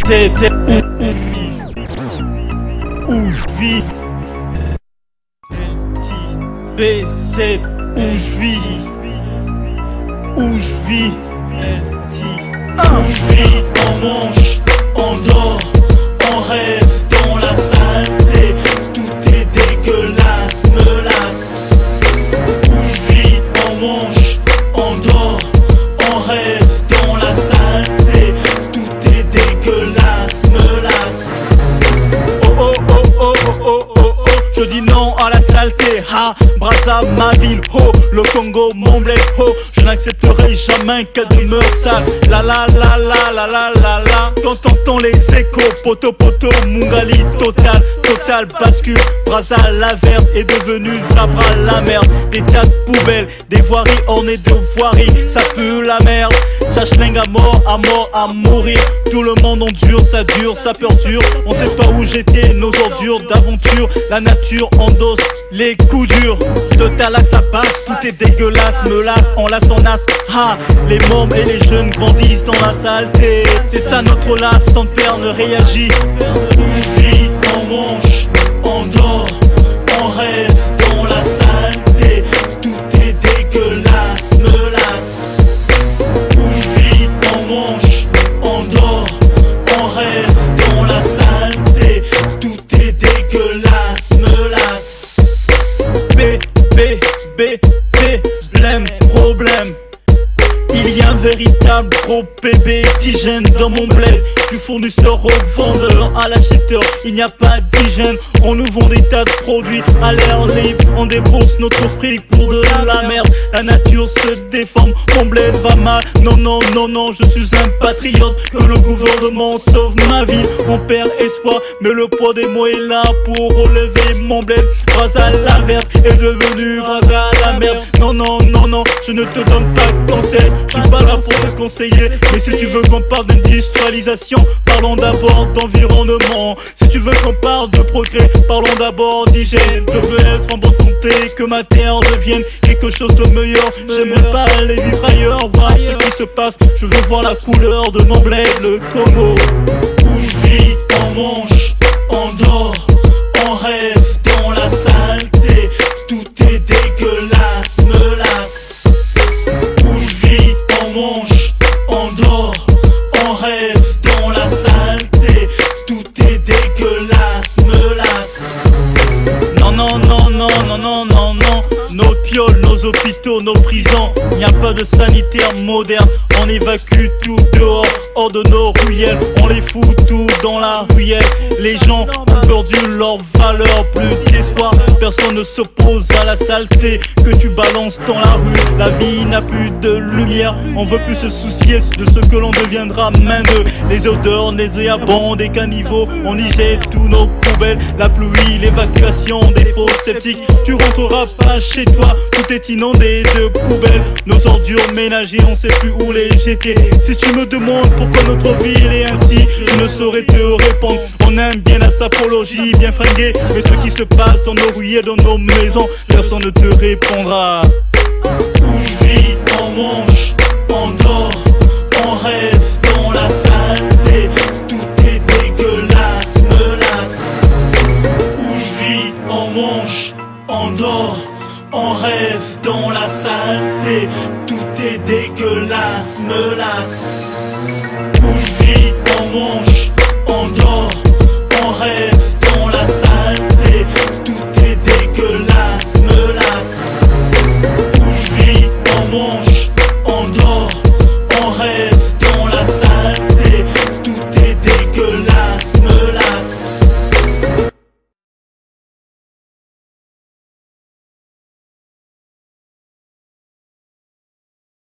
T'es où je vis. BC où je vis. Où je vis. Où je vis, on mange, on dort, on rêve dans la saleté. Tout est dégueulasse, me lasse. Où je vis, on mange, on dort, on rêve dans la saleté. Tout est dégueulasse, me lasse. Oh oh oh oh oh oh oh oh. Je dis non à la saleté, ha, Brazza, ma ville, ho, le Congo, mon bled, ho. Je n'accepterai jamais qu'un demeure sale. La la la la la la la la. Quand t'entends les échos, poto poto, Mungali, total, total bascule. Brazza, la verte est devenue Zabra, la merde. Des tas de poubelles, des voiries ornées de voiries. Ça pue la merde, ça schlingue à mort, à mourir. Tout le monde endure, ça dure, ça perdure. On sait pas où j'étais, nos ordures d'aventure. La nature endosse les coups durs. De talax à basse, tout est dégueulasse, me lasse, on lasse, on as. Ah, les mômes et les jeunes grandissent dans la saleté. C'est ça notre lave, sans père ne réagit. On vit, on mange, on dort, on rêve dans la saleté. Tout est dégueulasse, me lasse. On vit, on mange, on dort, on rêve dans la saleté. Tout est dégueulasse, me lasse. Blême, problème. Il y a un véritable gros bébé d'hygiène dans mon bled. Du fournisseur au vendeur à l'acheteur, il n'y a pas d'hygiène. On nous vend des tas de produits à l'air libre. On débourse notre fric pour de la merde. La nature se déforme, mon bled va mal. Non, non, non, non, je suis un patriote. Que le gouvernement sauve ma vie. On perd espoir, mais le poids des mots est là pour relever mon bled. Brazza la verte est devenue Brazza la merde. Non, non, non, non, je ne te donne pas de conseil. Je suis pas là pour te conseiller. Mais si tu veux qu'on parle d'industrialisation, parlons d'abord d'environnement. Si tu veux qu'on parle de progrès, parlons d'abord d'hygiène. Je veux être en bonne santé, que ma terre devienne quelque chose de meilleur. J'aimerais pas aller vivre ailleurs, voir ce qui se passe. Je veux voir la couleur de mon bled, le Congo. Où je vis, on mange, on dort, on rêve dans la saleté. Tout est dégueulasse, me lasse. Où je vis, on mange, on dort, on rêve dans la saleté. Tout est dégueulasse, me lasse. Non, non, non, non, non, non, non, non. Nos pioles, nos hôpitaux, nos prisons. Il n'y a pas de sanitaire moderne. On évacue tout dehors, hors de nos ruelles. On les fout tout dans la ruelle. Les gens ont perdu leur valeur, plus d'espoir. Personne ne s'oppose à la saleté que tu balances dans la rue. La vie n'a plus de lumière. On veut plus se soucier de ce que l'on deviendra main d'eux. Les odeurs nauséabondes des caniveaux. On y jette tous nos poubelles. La pluie, l'évacuation des faux sceptiques. Tu rentreras pas chez toi, tout est inondé de poubelles. Nos ordures ménagères, on sait plus où les jeter. Si tu me demandes pourquoi notre ville est ainsi, je ne saurais te répondre. On aime bien la sapologie, bien fringuée, mais ce qui se passe dans nos rues et dans nos maisons, personne ne te répondra. Où je vis, on mange, on dort, on rêve dans la saleté. Tout est dégueulasse, me lasse. Où je vis, on mange, on dort, on rêve dans la saleté. Tout est dégueulasse, me lasse. Où je vis, on mange,